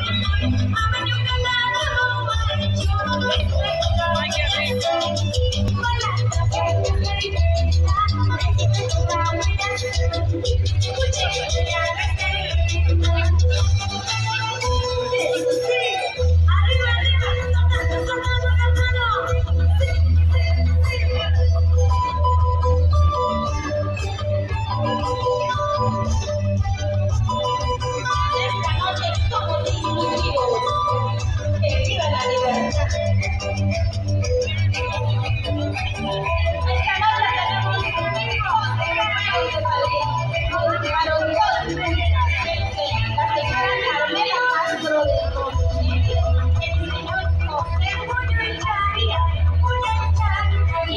Ay, qué rico. Esta noche somos inclusivos. Que viva la libertad. Esta noche tenemos un hijos de salir. Para los dos, la señora Carmela Castro de Rossi, el señor José Julio Echaria, y